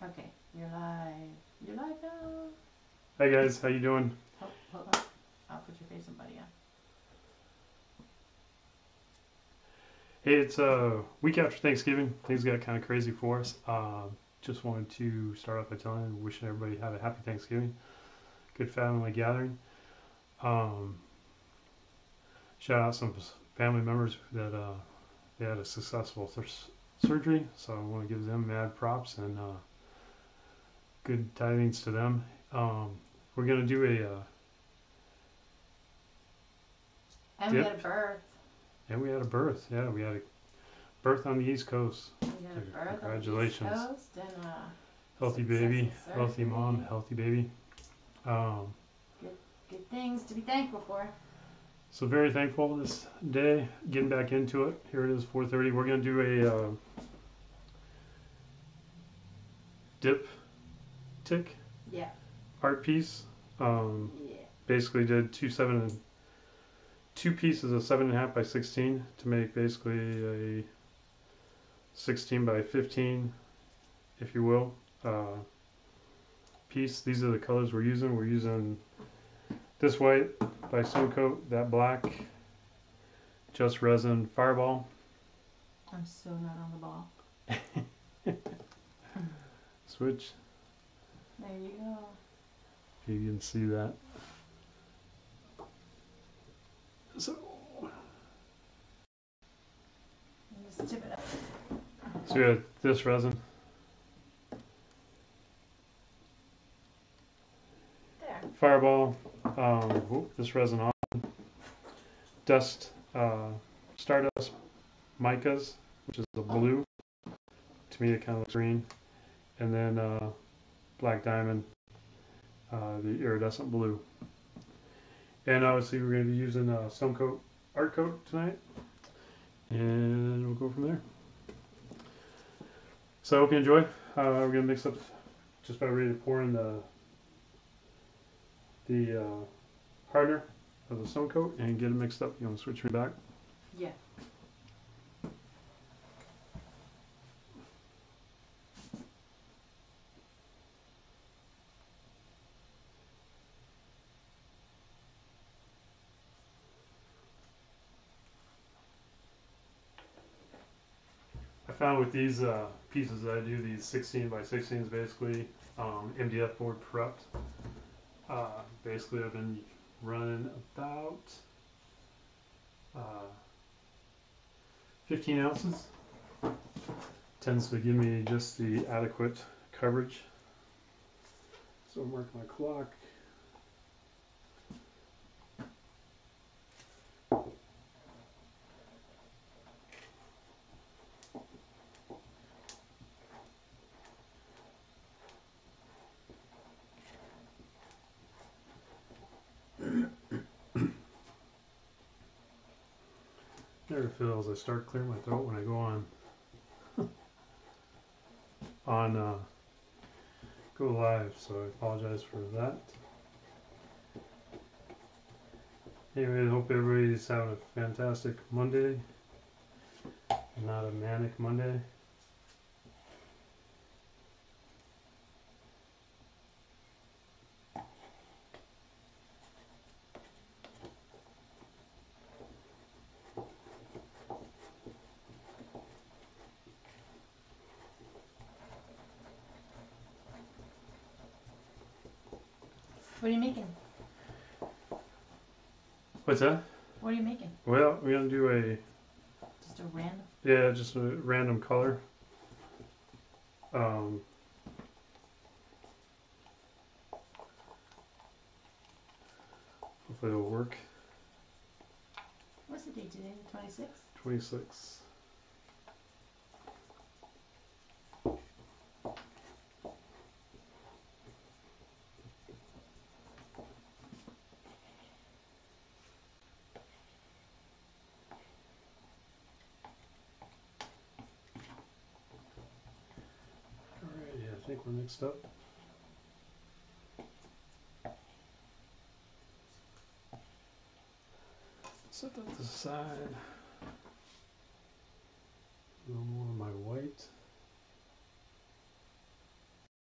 Okay, you're live. You're live now. Hi guys, how you doing? Oh, hold on. I'll put your face and buddy on. Hey, it's a week after Thanksgiving. Things got kind of crazy for us. Just wanted to start off by wishing everybody had a happy Thanksgiving, good family gathering. Um, Shout out some family members that they had a successful surgery, so I want to give them mad props and good tidings to them. We're gonna do a And dip. we had a birth. And we had a birth. Yeah, we had a birth on the East Coast. We had a birth Congratulations. on the East Coast and healthy baby, healthy mom, healthy baby. Good things to be thankful for. So very thankful this day. Getting back into it. Here it is, 4:30. We're gonna do a Diptych art piece. Basically did two pieces of 7.5 by 16 to make basically a 16 by 15, if you will, piece. These are the colors we're using. We're using this white by Stone Coat, that black, just resin, Fireball. I'm so not on the ball. Switch. There you go. If you can see that. So Just tip it up. we have this resin. There. Fireball. This resin on. Dust. Stardust micas, which is the blue. To me, it kind of looks green. And then black diamond, the iridescent blue. And obviously, we're going to be using Stone Coat Art Coat tonight, and we'll go from there. So I hope you enjoy. We're going to mix up, just about ready to pour in the hardener of the Stone Coat and get it mixed up. You want to switch me back? Yeah. I found with these pieces that I do, these 16 by 16s, basically MDF board prepped. Basically, I've been running about 15 ounces. Tends to give me just the adequate coverage. So I'll mark my clock. Never feels I start clearing my throat when I go on go live, so I apologize for that. Anyway, I hope everybody's having a fantastic Monday, not a manic Monday. What are you making? What's that? What are you making? Well, we're gonna do Just a random? Yeah, just a random color. Hopefully it'll work. What's the date today? The 26th? 26. Alright, I think we're mixed up. Set that to the side. A little more of my white.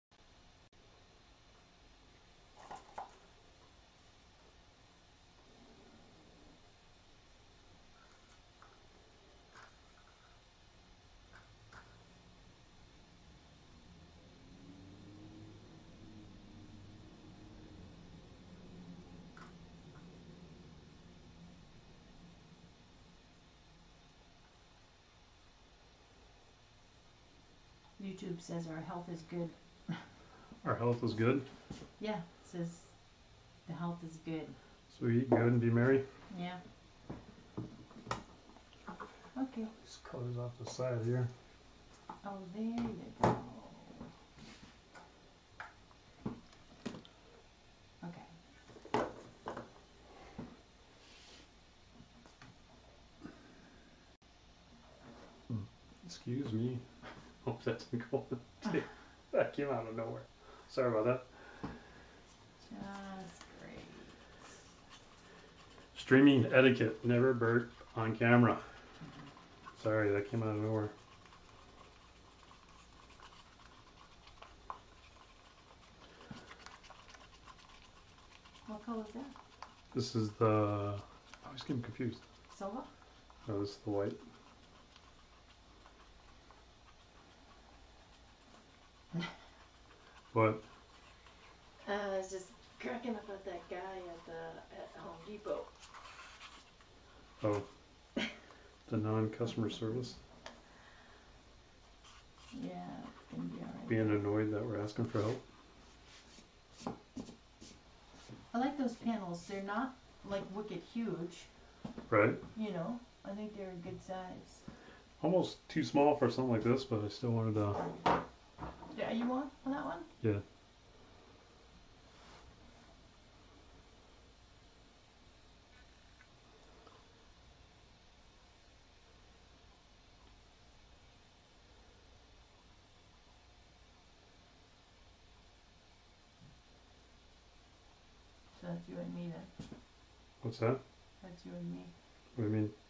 YouTube says our health is good. Our health is good. Yeah, it says the health is good. So we eat good and be merry. Yeah. Okay. These colors off the side here. Oh, there you go. Okay. Excuse me. Hope that didn't go on. That came out of nowhere. Sorry about that. Just great. Streaming etiquette. Never burp on camera. Sorry, that came out of nowhere. What color is that? This is the... I always get confused. Silver? No, this is the white. What? I was just cracking up at that guy at Home Depot. Oh. The non-customer service. Yeah, it's gonna be alright. Being annoyed that we're asking for help. I like those panels. They're not like wicked huge, Right? you know. I think they're a good size. Almost too small for something like this, but I still wanted to... Yeah, you want on that one? Yeah. So that's you and me then. What's that? That's you and me. What do you mean?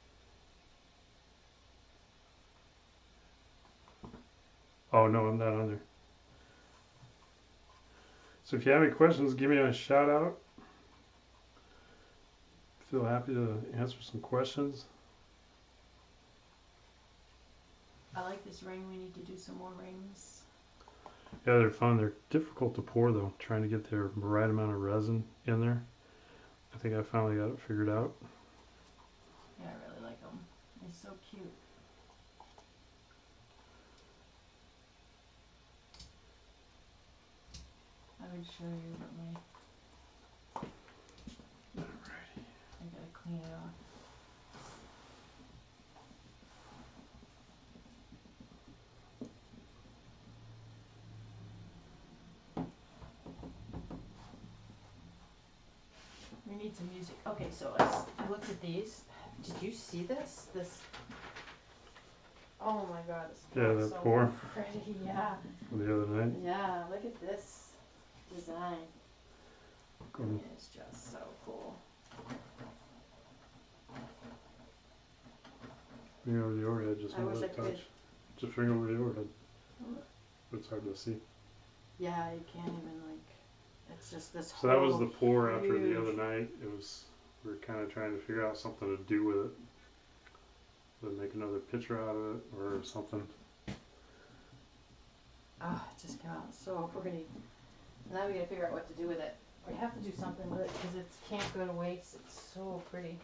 Oh, no, I'm not on there. So if you have any questions, give me a shout out. Feel happy to answer some questions. I like this ring. We need to do some more rings. Yeah, they're fun. They're difficult to pour though, trying to get the right amount of resin in there. I think I finally got it figured out. Yeah, I really like them. They're so cute. I would show you what my... I gotta clean it off. We need some music. Okay, so I looked at these. Did you see this? Oh my god, this Yeah, is that so pour pretty. Yeah. from the other night. Yeah, look at this design. I Cool. mean, it's just so cool. Finger over the overhead, just I one wish I little could. touch. Just finger over the overhead. It's hard to see. Yeah, you can't even like. It's just this. So that was the whole pour after the huge- other night. It was, we were kind of trying to figure out something to do with it. Whether make another picture out of it or something. Ah, it just came out so pretty. Now we gotta figure out what to do with it. We have to do something with it because it can't go to waste. It's so pretty.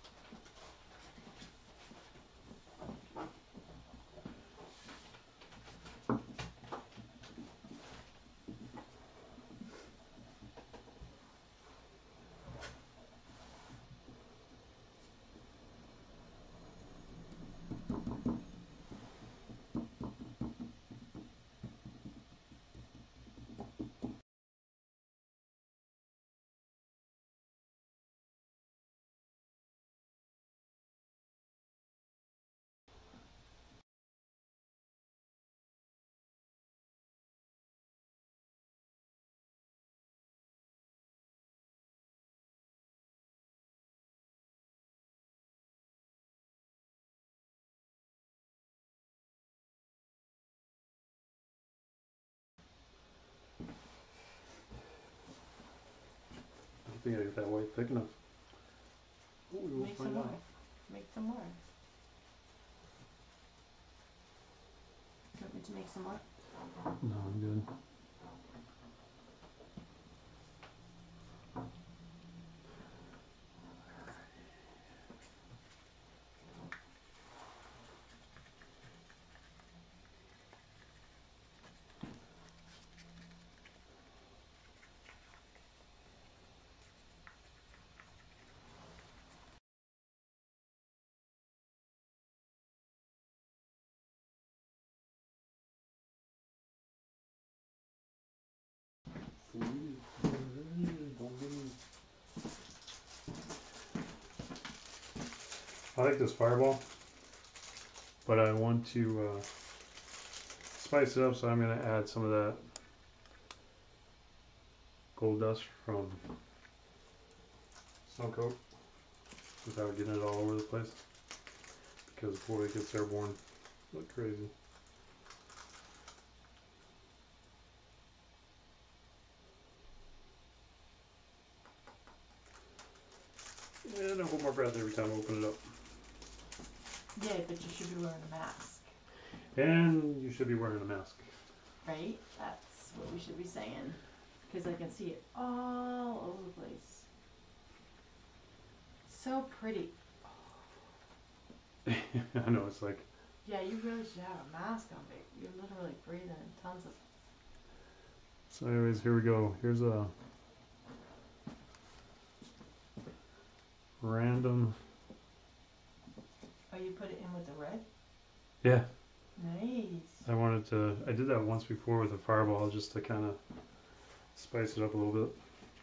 I don't think I got that white thick enough. Ooh, we will Make find some more. out. Make some more. Do you want me to make some more? No, I'm good. I like this fireball, but I want to spice it up, so I'm going to add some of that gold dust from Snow Coat without getting it all over the place, because boy, it gets airborne. Look crazy. And I hold my breath every time I open it up. Yeah, but you should be wearing a mask. And you should be wearing a mask. Right? That's what we should be saying. Because I can see it all over the place. So pretty. I know, it's like... Yeah, you really should have a mask on, babe. You're literally breathing in tons of... So anyways, here we go. Here's a random... Oh, you put it in with the red? Yeah. Nice. I wanted to... I did that once before with a fireball, just to kind of spice it up a little bit.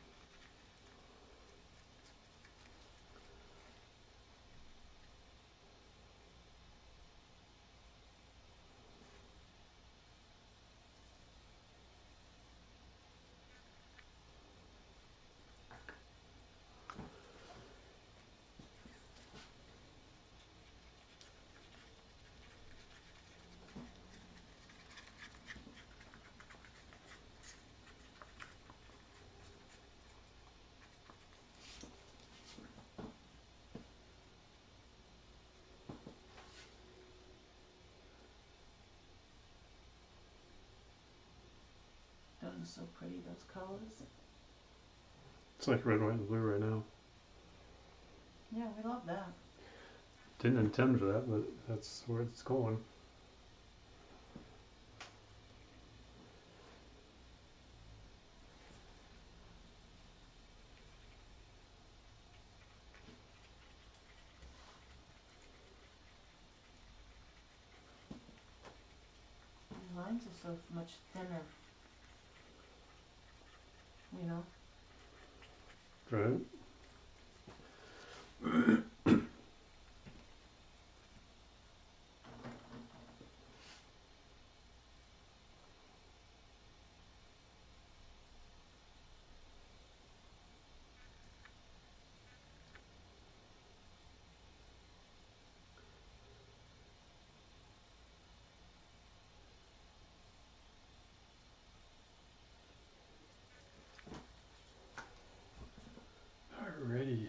Those are so pretty, those colors. It's like red, white, and blue right now. Yeah, we love that. Didn't intend for that, but that's where it's going. The lines are so much thinner. You know? Right? Alrighty.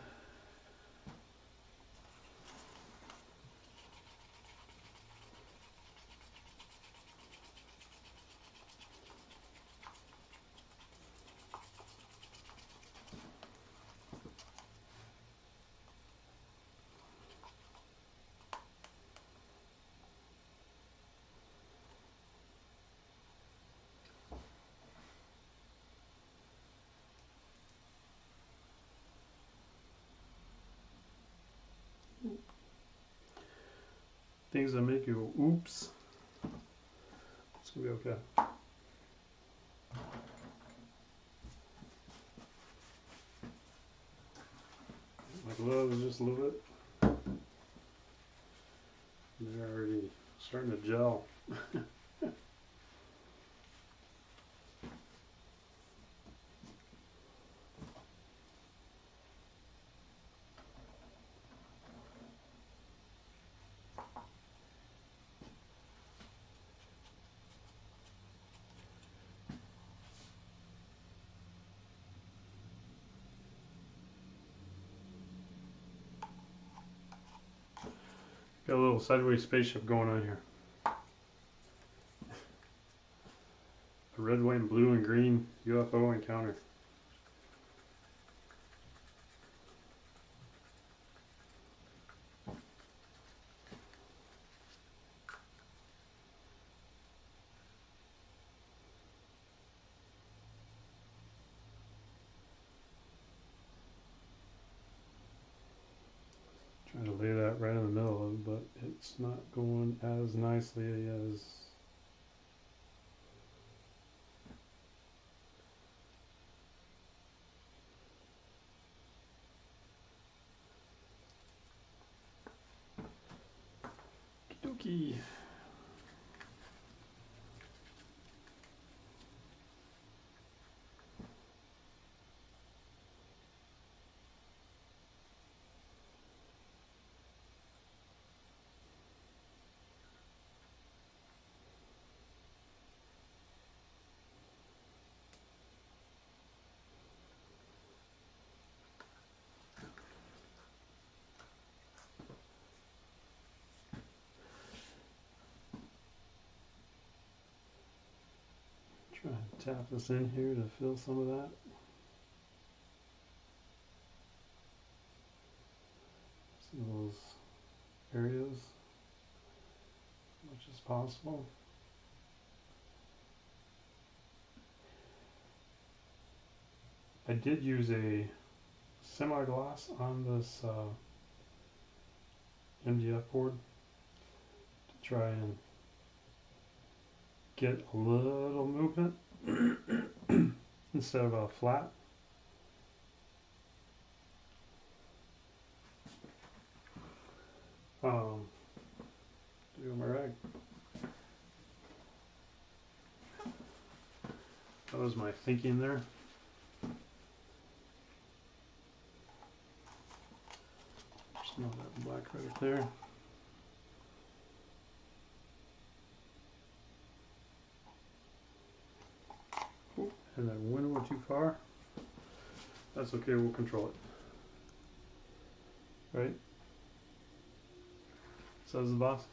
Things that make you go, oops. It's gonna be okay. My gloves just a little bit. They're already starting to gel. Got a little sideways spaceship going on here. A red, white, and blue and green UFO encounter. Trying to lay that right in the middle of it, but it's not going as nicely as... dokey. Try and tap this in here to fill some of that. Some of those areas as much as possible. I did use a semi-gloss on this MDF board to try and get a little movement instead of a flat. Do my rag. That was my thinking there. Just know that black right there. Oh, and that window went too far. That's okay, we'll control it. Right? Says the boss.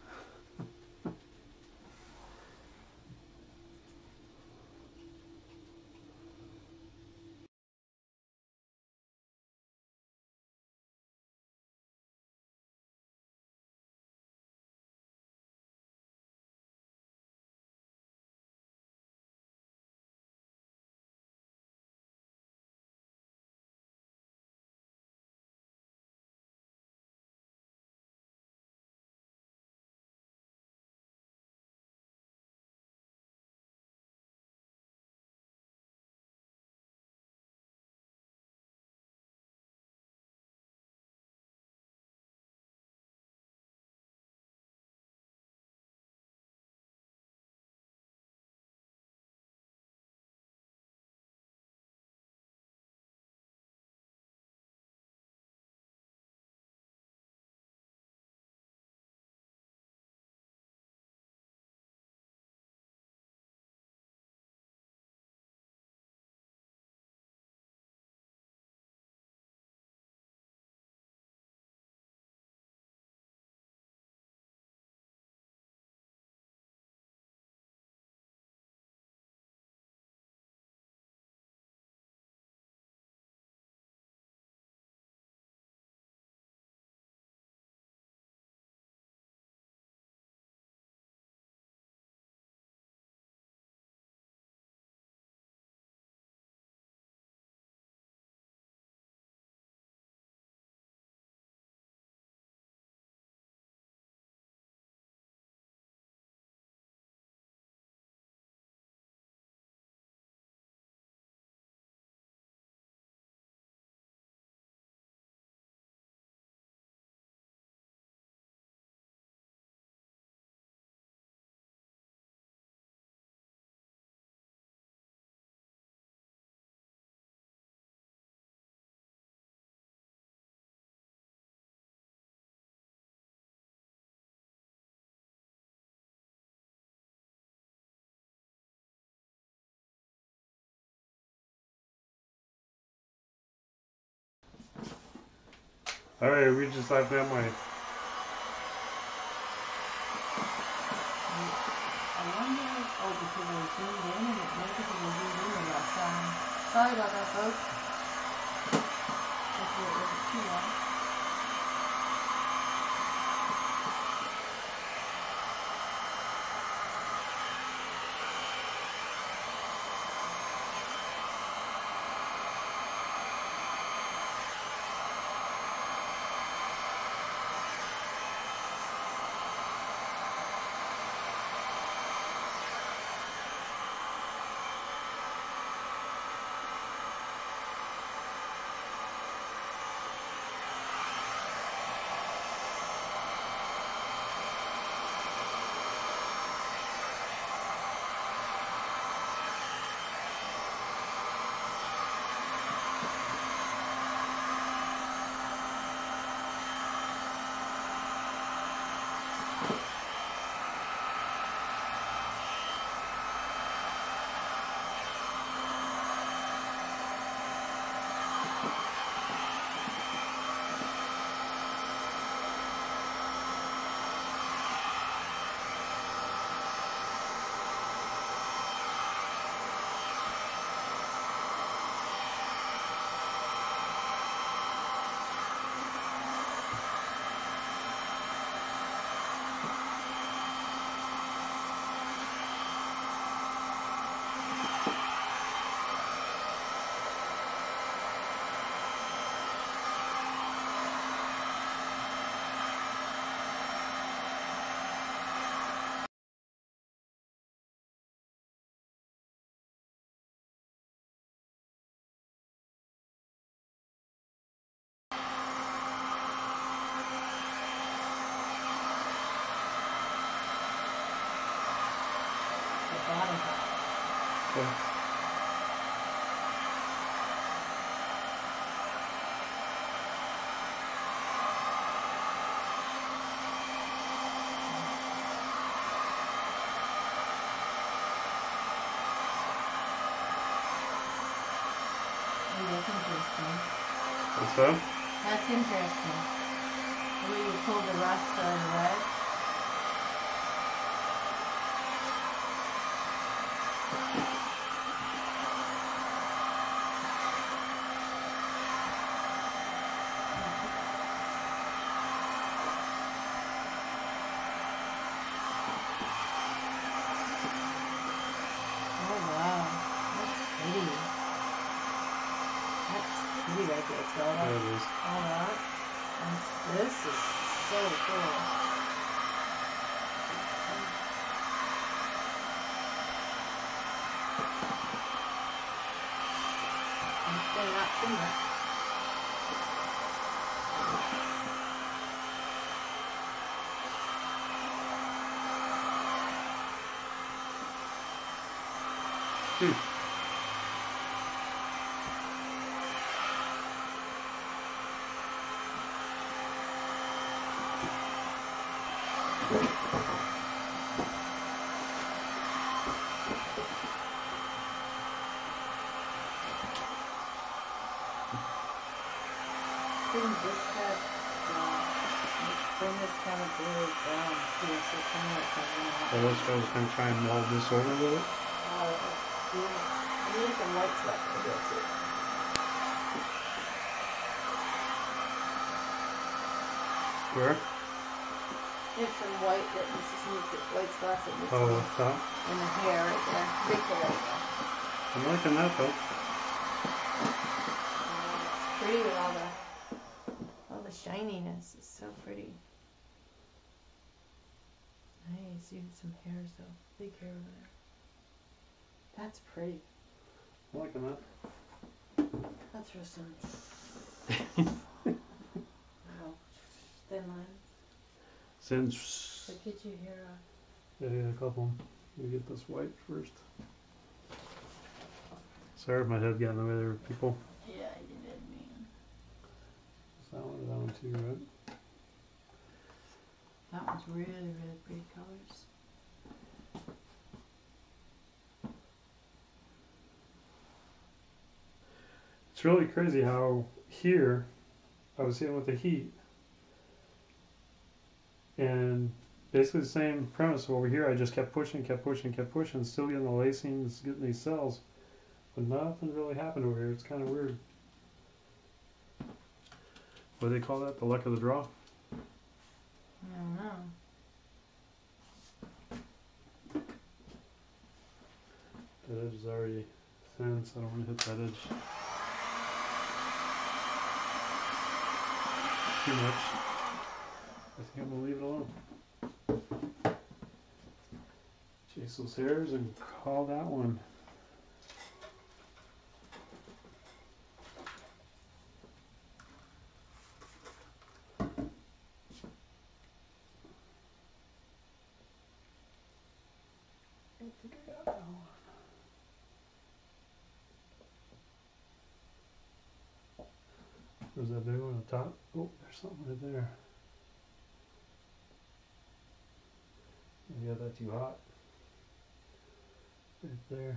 Alright, we just left that way. I wonder, oh, because it was zoomed in and it maybe because it was zoomed in last time. Sorry about that, folks. Hopefully it wasn't too long. Bottom. Okay. Oh, that's interesting. What's that? That's interesting. The way you pull the rust out of the red. Oh wow, that's pretty. That's pretty right there. It's all There that. it is. All that. And this is so cool. They're not too much. Bring this kind bring this kind of blue down here, so it kind of like comes in So let's go and try and mold this over with it. I need some white stuff to do it too. Where? There's some white that this just needs the white spots that needs Oh, up top. in the hair right there. Big right there. I'm liking that though. It's pretty with all the shininess. It's so pretty. Nice. You have some hairs though. Big hair over there. That's pretty. I'm liking that. That's for some thin lines. Since So get your hair off. yeah, a couple. Let me get this white first. Sorry if my head got in the way there, people. Yeah, you did, man. That one or that one too, right? That one's really, really pretty colors. It's really crazy how here I was hitting with the heat and basically the same premise. Over here I just kept pushing, still getting the lacings, getting these cells, but nothing really happened over here. It's kind of weird. What do they call that? The luck of the draw? I don't know. That edge is already thin, so I don't want to hit that edge too much. I think I'm going to leave it alone. Chase those hairs and call that one. I think I got that one. There's that big one on the top. Oh, there's something right there. You got that too hot. Right there.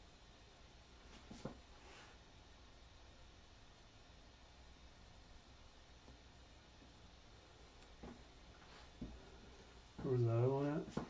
Where's the other one at?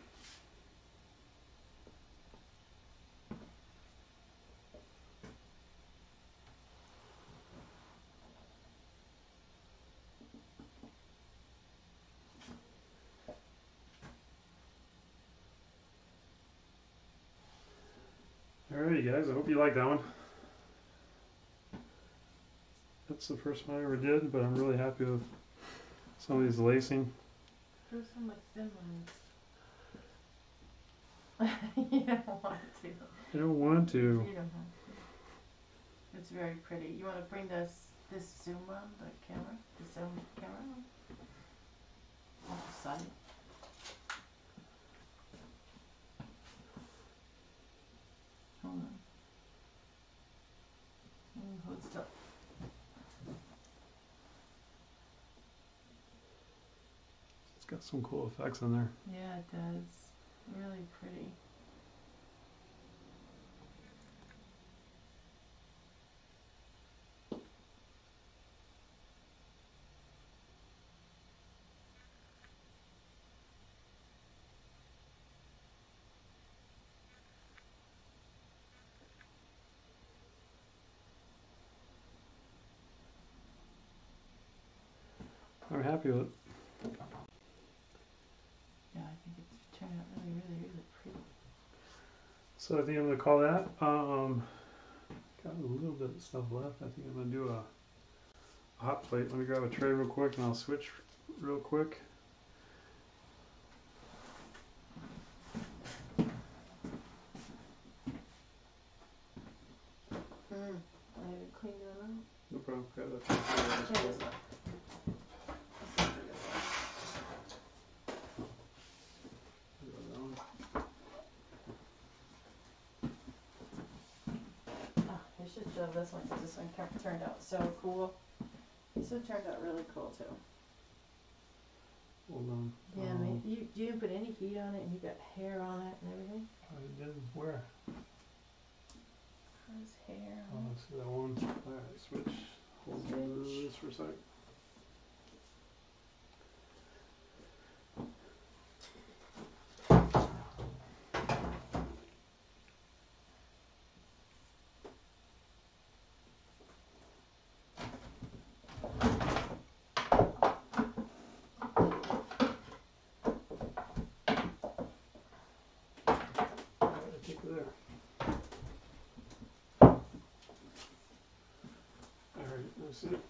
Alrighty guys, I hope you like that one. That's the first one I ever did, but I'm really happy with some of these lacing. There's some like thin ones. You don't want to. I don't want to. You don't have to. It's very pretty. You want to bring this zoom on the camera? The zoom camera on the side. Hold on. Hold still. It's got some cool effects in there. Yeah, it does. Really pretty. I'm happy with it. Yeah, I think it's turned out really, really, really pretty. So I think I'm gonna call that. Got a little bit of stuff left. I think I'm gonna do a hot plate. Let me grab a tray real quick and I'll switch real quick. I haven't cleaned it out. No problem. Grab that tray. Yeah, this one. I should show this one because this one turned out so cool. This one turned out really cool too. Hold on. Yeah, you didn't put any heat on it and you got hair on it and everything. I did. Where? His hair. Oh, let's see that one. Alright, switch. Hold on to this for a sec. Let's see.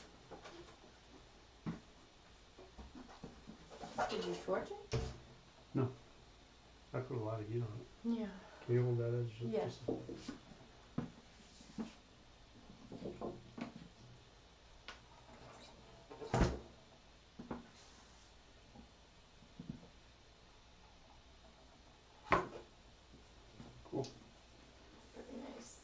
Did you torch it? No. I put a lot of heat on it. Yeah. Can you hold that edge? Yeah. Just cool. Very nice.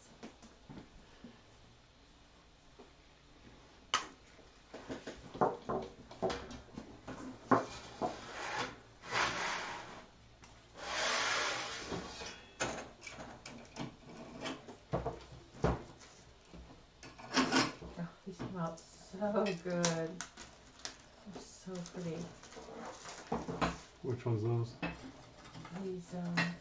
Oh, these come out so good. They're so pretty. Which one's those? These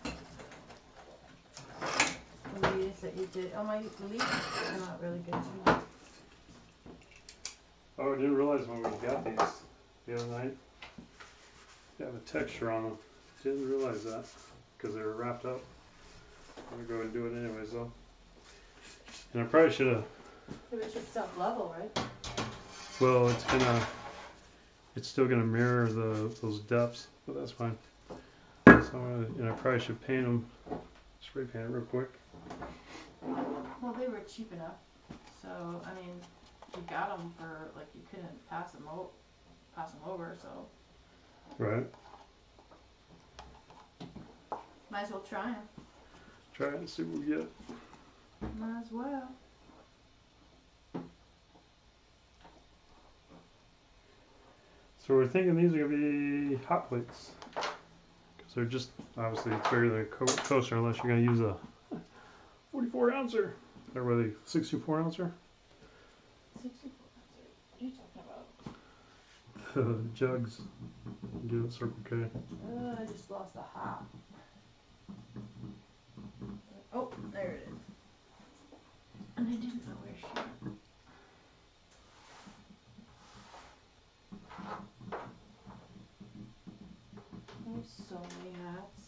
leaves that you did. Oh, my leaves come out really good too. Oh, I didn't realize when we got these the other night. They have a texture on them. Didn't realize that because they were wrapped up. I'm gonna go ahead and do it anyways though. And I probably should have. It should stop level, right? Well, it's still gonna mirror those depths, but that's fine. So I probably should paint them, spray paint it real quick. Well, they were cheap enough, so I mean, you got them for like you couldn't pass them over, so Right. might as well try them. Try it and see what we get. Might as well. So we're thinking these are gonna be hot plates. So just obviously it's bigger than a coaster unless you're going to use a 44 ouncer or what are they, 64 ouncer? 64. What are you talking about? The jugs. Give it Circle K. I just lost a hop. Oh, there it is. And I didn't know where she went. There's so many hats.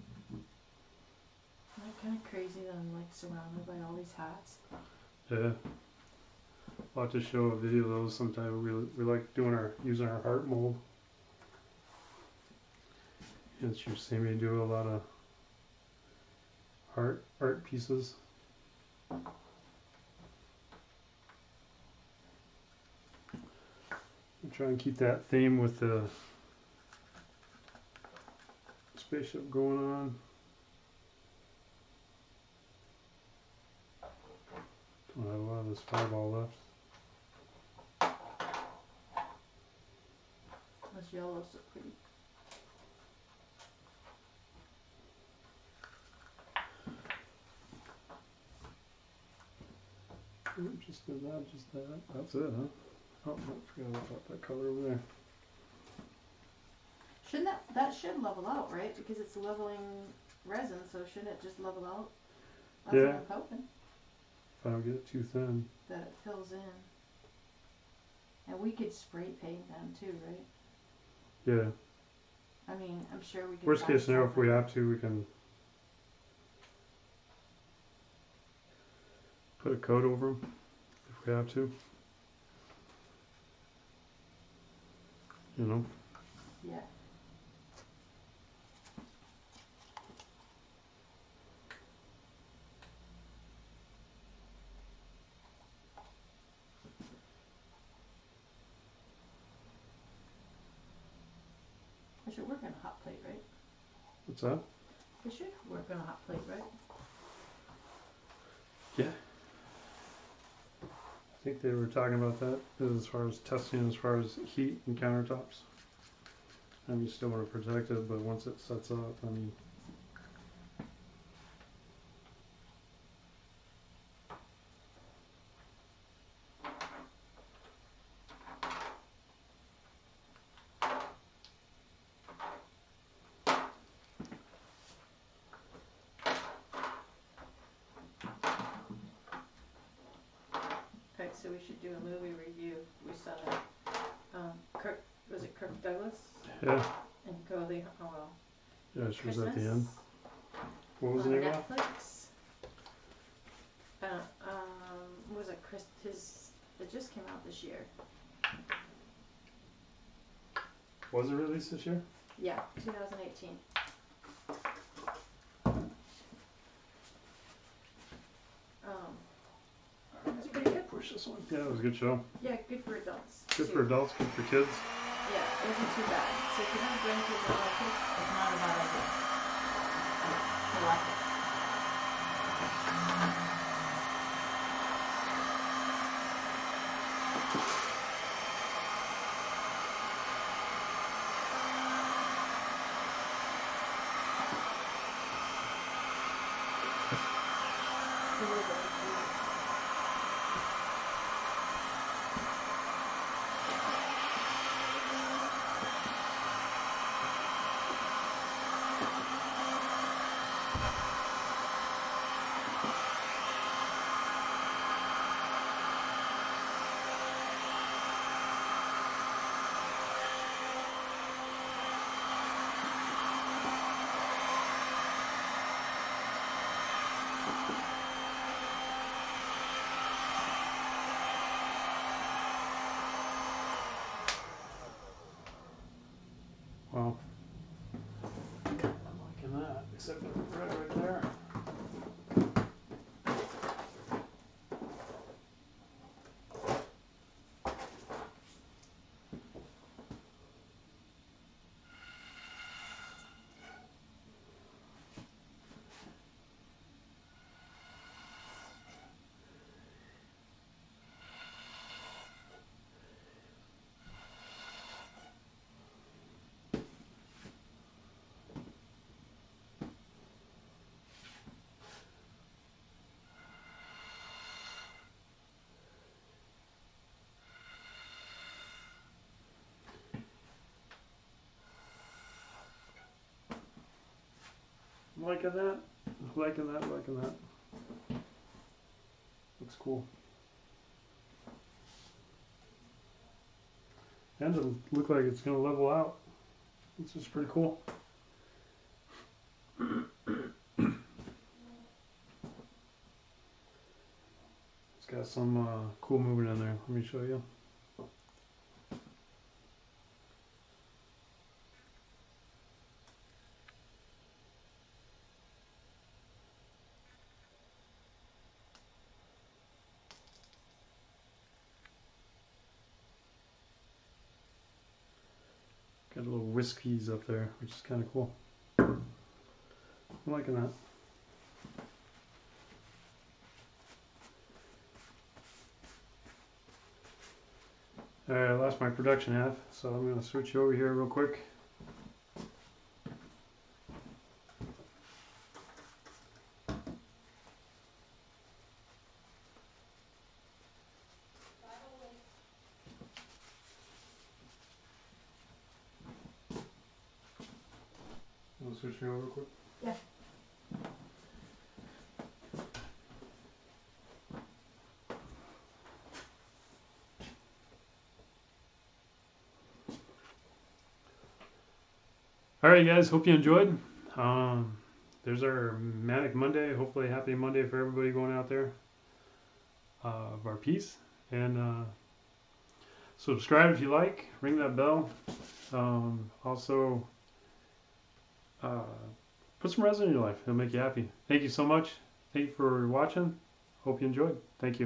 Isn't that kind of crazy that I'm like surrounded by all these hats? Yeah. I'll have to show a video of those sometime. We like using our heart mold. And you've seen me do a lot of art pieces. I'm trying to keep that theme with the spaceship going on. Don't have a lot of this fireball left. This yellow's so pretty. Just did that, just that. That's it, huh? Oh, no, forgot about that color over there. Shouldn't that should level out, right? Because it's leveling resin, so shouldn't it just level out? That's Yeah. what I'm hoping. If I don't get it too thin. That it fills in. And we could spray paint them too, right? Yeah. I mean, I'm sure we could. Worst find case scenario, if we something. have to, we can put a coat over them if we have to. You know? Yeah. I should work on a hot plate, right? What's that? I should work on a hot plate, right? Yeah. I think they were talking about that as far as testing, as far as heat and countertops. And you still want to protect it, but once it sets up, I mean. Okay, so we should do a movie review. We saw that. Was it Kirk Douglas? Yeah. And Cody Howell. Yeah, she was at the end. What was on the name of that? Netflix. What was it? It just came out this year. Was it released this year? Yeah, 2018. It's pretty good. Push this one. Yeah, it was a good show. Yeah, good for adults. Good too. for adults, good for kids. Yeah, it wasn't too bad. So if you have grandkids and all kids, it's not a bad idea. I like it. Wow. I'm liking that, except for the red right there. Liking that. Liking that. Liking that. Looks cool. And it'll look like it's going to level out. This is pretty cool. It's got some cool movement in there. Let me show you. Got a little whiskies up there, which is kind of cool. I'm liking that. Alright, I lost my production half, so I'm going to switch over here real quick. I'll switch you over real quick. Yeah. Alright guys, hope you enjoyed. There's our Manic Monday. Hopefully happy Monday for everybody going out there. Of our piece. And subscribe if you like. Ring that bell. Also, put some resin in your life. It'll make you happy. Thank you so much. Thank you for watching. Hope you enjoyed. Thank you.